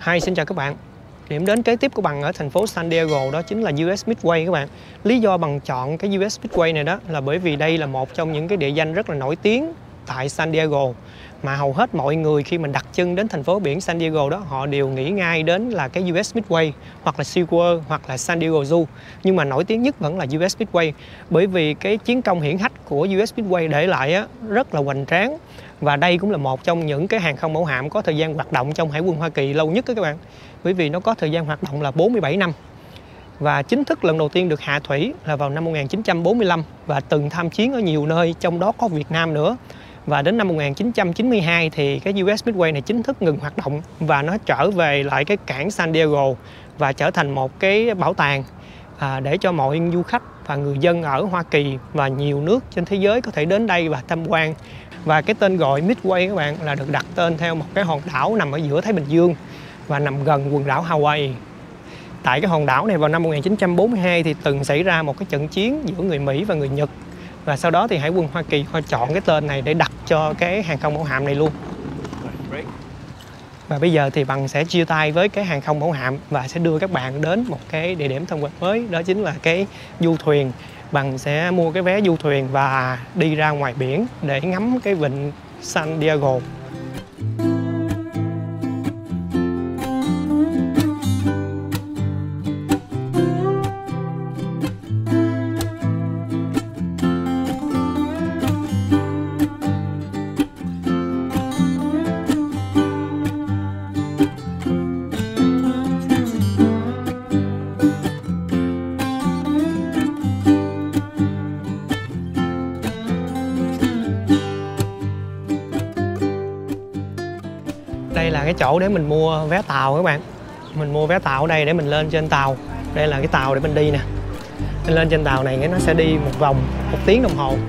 Hi, xin chào các bạn. Điểm đến kế tiếp của Bằng ở thành phố San Diego đó chính là US Midway các bạn. Lý do Bằng chọn cái US Midway này đó là bởi vì đây là một trong những cái địa danh rất là nổi tiếng tại San Diego, mà hầu hết mọi người khi mình đặt chân đến thành phố biển San Diego đó, họ đều nghĩ ngay đến là cái US Midway hoặc là SeaWorld hoặc là San Diego Zoo. Nhưng mà nổi tiếng nhất vẫn là US Midway, bởi vì cái chiến công hiển hách của US Midway để lại á, rất là hoành tráng. Và đây cũng là một trong những cái hàng không mẫu hạm có thời gian hoạt động trong Hải quân Hoa Kỳ lâu nhất đó các bạn. Bởi vì nó có thời gian hoạt động là 47 năm. Và chính thức lần đầu tiên được hạ thủy là vào năm 1945 và từng tham chiến ở nhiều nơi, trong đó có Việt Nam nữa. Và đến năm 1992 thì cái US Midway này chính thức ngừng hoạt động và nó trở về lại cái cảng San Diego và trở thành một cái bảo tàng để cho mọi du khách và người dân ở Hoa Kỳ và nhiều nước trên thế giới có thể đến đây và tham quan. Và cái tên gọi Midway các bạn là được đặt tên theo một cái hòn đảo nằm ở giữa Thái Bình Dương và nằm gần quần đảo Hawaii. Tại cái hòn đảo này vào năm 1942 thì từng xảy ra một cái trận chiến giữa người Mỹ và người Nhật. Và sau đó thì Hải quân Hoa Kỳ họ chọn cái tên này để đặt cho cái hàng không mẫu hạm này luôn. Và bây giờ thì Bằng sẽ chia tay với cái hàng không mẫu hạm và sẽ đưa các bạn đến một cái địa điểm tham quan mới, đó chính là cái du thuyền. Bằng sẽ mua cái vé du thuyền và đi ra ngoài biển để ngắm cái vịnh San Diego. Đây là cái chỗ để mình mua vé tàu các bạn. Mình mua vé tàu ở đây để mình lên trên tàu. Đây là cái tàu để mình đi nè. Mình lên trên tàu này nó sẽ đi một vòng 1 tiếng đồng hồ.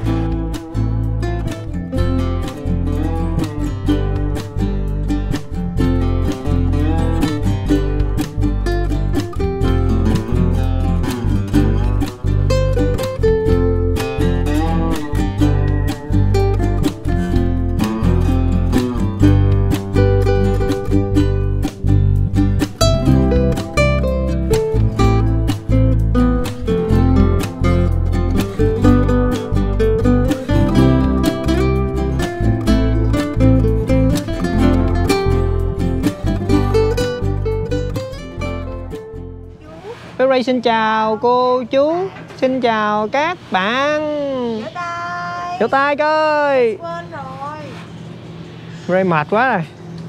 Xin chào cô chú, xin chào các bạn. Vỗ tay coi. Quên rồi. Ray mệt quá rồi.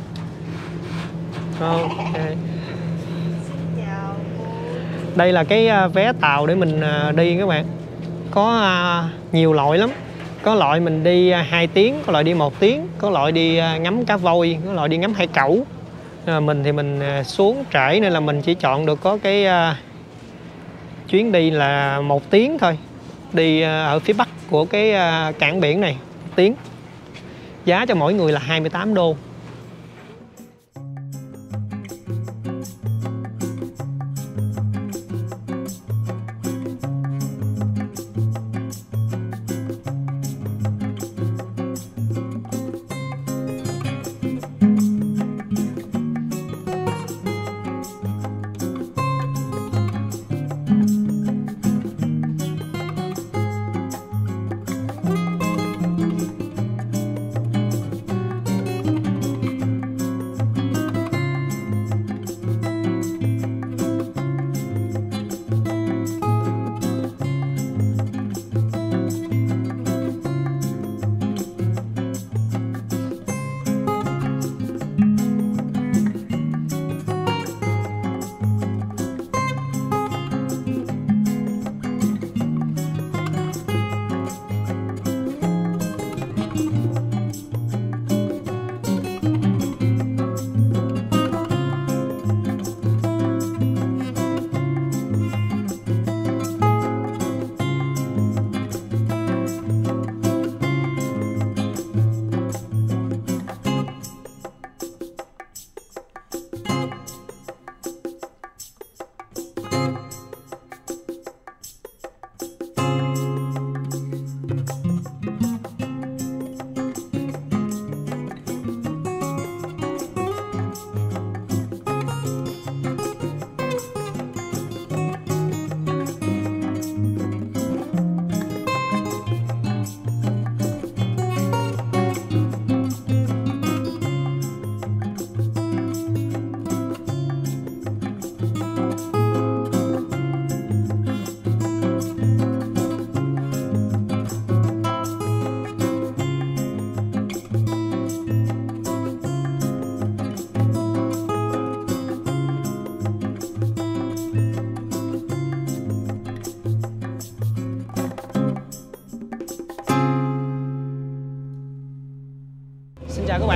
Ok. Xin chào cô. Đây là cái vé tàu để mình đi các bạn. Có nhiều loại lắm. Có loại mình đi 2 tiếng, có loại đi 1 tiếng, có loại đi ngắm cá voi, có loại đi ngắm hải cẩu. Mình thì mình xuống trễ nên là mình chỉ chọn được có cái chuyến đi là 1 tiếng thôi. Đi ở phía bắc của cái cảng biển này 1 tiếng. Giá cho mỗi người là 28 đô.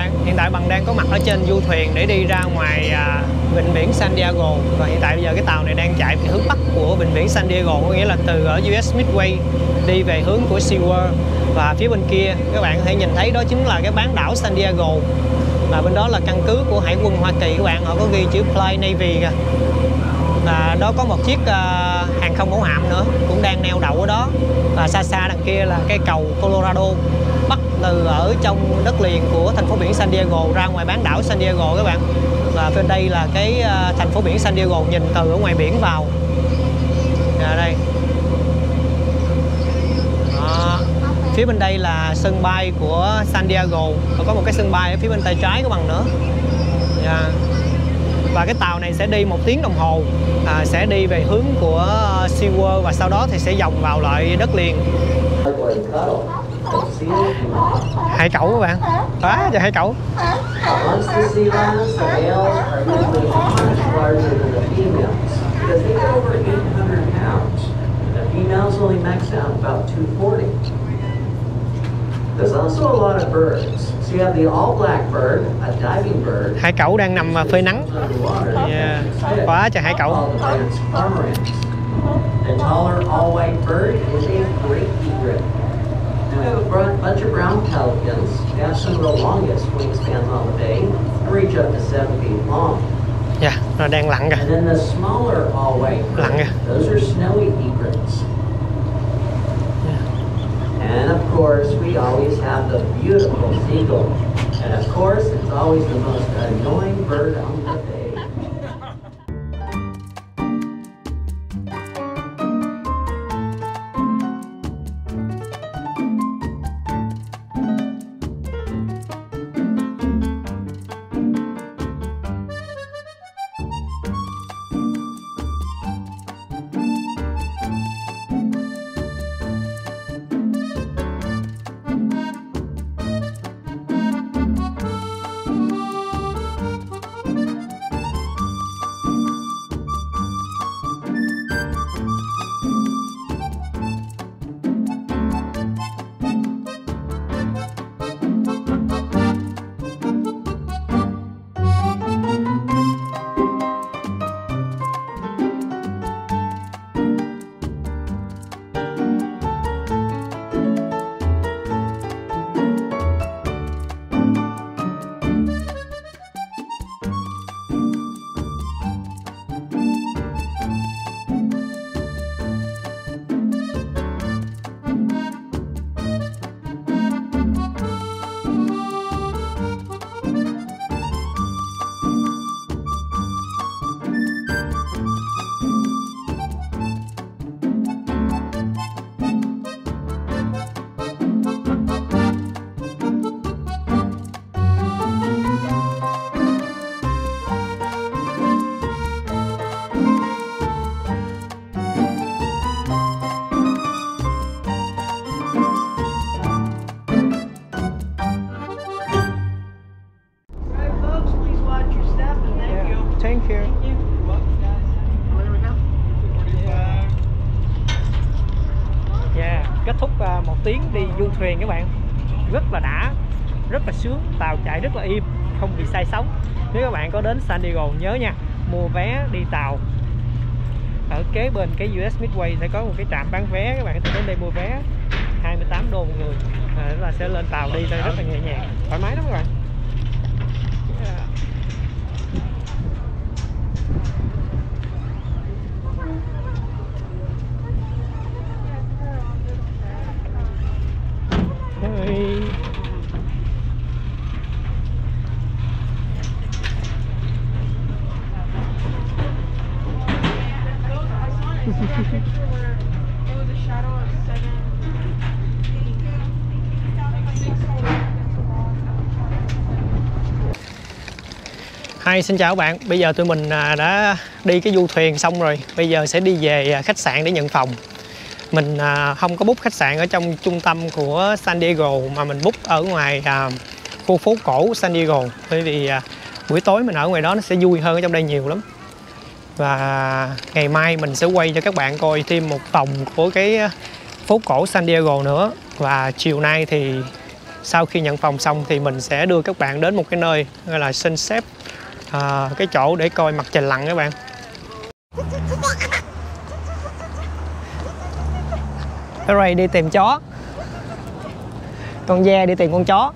bạn, hiện tại Bằng đang có mặt ở trên du thuyền để đi ra ngoài vịnh biển San Diego. Và hiện tại bây giờ cái tàu này đang chạy về hướng bắc của vịnh biển San Diego, có nghĩa là từ ở US Midway đi về hướng của SeaWorld. Và phía bên kia các bạn có thể nhìn thấy đó chính là cái bán đảo San Diego. Và bên đó là căn cứ của Hải quân Hoa Kỳ các bạn, họ có ghi chữ Fly Navy kìa. Và đó có một chiếc hàng không mẫu hạm nữa cũng đang neo đậu ở đó. Và xa xa đằng kia là cái cầu Colorado bắt từ ở trong đất liền của thành phố biển San Diego ra ngoài bán đảo San Diego các bạn. Và bên đây là cái thành phố biển San Diego nhìn từ ở ngoài biển vào. Đây. Đó. Phía bên đây là sân bay của San Diego. Và có một cái sân bay ở phía bên tay trái của Bằng nữa. Và cái tàu này sẽ đi 1 tiếng đồng hồ, sẽ đi về hướng của SeaWorld và sau đó thì sẽ vòng vào lại đất liền. Hải cẩu các bạn, quá trời hải cẩu. Hải cẩu đang nằm phơi nắng. Quá trời hải cẩu. We have a bunch of brown pelicans. They have some of the longest wingspans on the bay, reach up to 7 feet long. Dạ, nó đang lặn kìa. And then the smaller all-white birds, those are snowy egrets. And of course, we always have the beautiful seagull. And of course, it's always the most annoying bird on the bay. Kết thúc 1 tiếng đi du thuyền các bạn, rất là đã, rất là sướng, tàu chạy rất là im, không bị say sóng. Nếu các bạn có đến San Diego nhớ nha, mua vé đi tàu. Ở kế bên cái US Midway sẽ có một cái trạm bán vé, các bạn có thể đến đây mua vé 28 đô một người, là sẽ lên tàu đi rất là nhẹ nhàng, thoải mái lắm các bạn. Hi, xin chào các bạn. Bây giờ tụi mình đã đi cái du thuyền xong rồi. Bây giờ sẽ đi về khách sạn để nhận phòng. Mình không có book khách sạn ở trong trung tâm của San Diego mà mình book ở ngoài khu phố cổ San Diego. Bởi vì buổi tối mình ở ngoài đó nó sẽ vui hơn ở trong đây nhiều lắm. Và ngày mai mình sẽ quay cho các bạn coi thêm một vòng của cái phố cổ San Diego nữa. Và chiều nay thì sau khi nhận phòng xong thì mình sẽ đưa các bạn đến một cái nơi gọi là sunset, cái chỗ để coi mặt trời lặn các bạn. Ray đi tìm chó, con ve đi tìm con chó.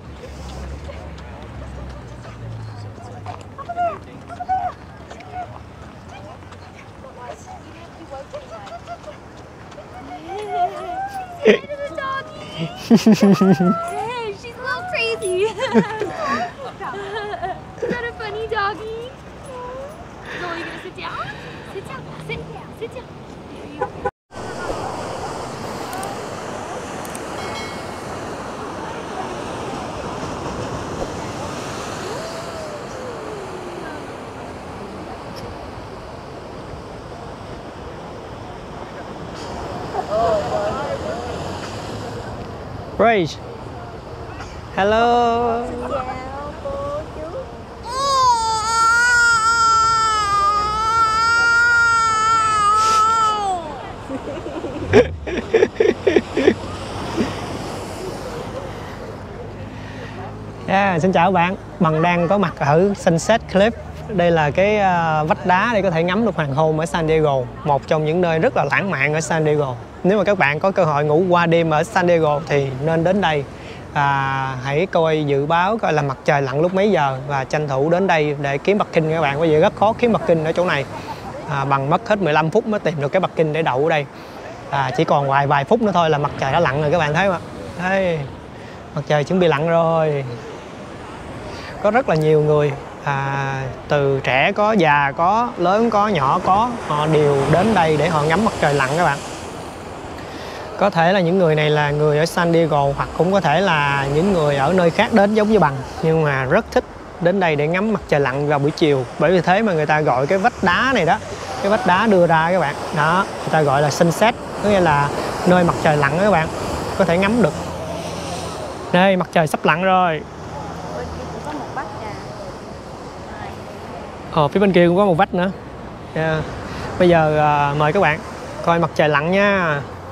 Hey, she's a little crazy. Is that a funny doggy? So are you gonna sit down? Sit down, sit down, sit down. There you go. Ray, hello. Chào cô chú. Xin chào các bạn. Bằng đang có mặt ở Sunset Cliff. Đây là cái vách đá để có thể ngắm được hoàng hôn ở San Diego, một trong những nơi rất là lãng mạn ở San Diego. Nếu mà các bạn có cơ hội ngủ qua đêm ở San Diego thì nên đến đây. Hãy coi dự báo coi là mặt trời lặn lúc mấy giờ và tranh thủ đến đây để kiếm parking các bạn, bởi vì rất khó kiếm parking ở chỗ này. Bằng mất hết 15 phút mới tìm được cái parking để đậu ở đây. Chỉ còn vài phút nữa thôi là mặt trời đã lặn rồi các bạn thấy không ạ? Đây, mặt trời chuẩn bị lặn rồi. Có rất là nhiều người, từ trẻ có, già có, lớn có, nhỏ có, họ đều đến đây để họ ngắm mặt trời lặn các bạn. Có thể là những người này là người ở San Diego hoặc cũng có thể là những người ở nơi khác đến giống như Bằng, nhưng mà rất thích đến đây để ngắm mặt trời lặn vào buổi chiều. Bởi vì thế mà người ta gọi cái vách đá này đó, cái vách đá đưa ra các bạn đó, người ta gọi là sunset, có nghĩa là nơi mặt trời lặn đó các bạn, có thể ngắm được. Đây, mặt trời sắp lặn rồi. Bên kia cũng có một vách Phía bên kia cũng có một vách nữa. Bây giờ mời các bạn coi mặt trời lặn nha.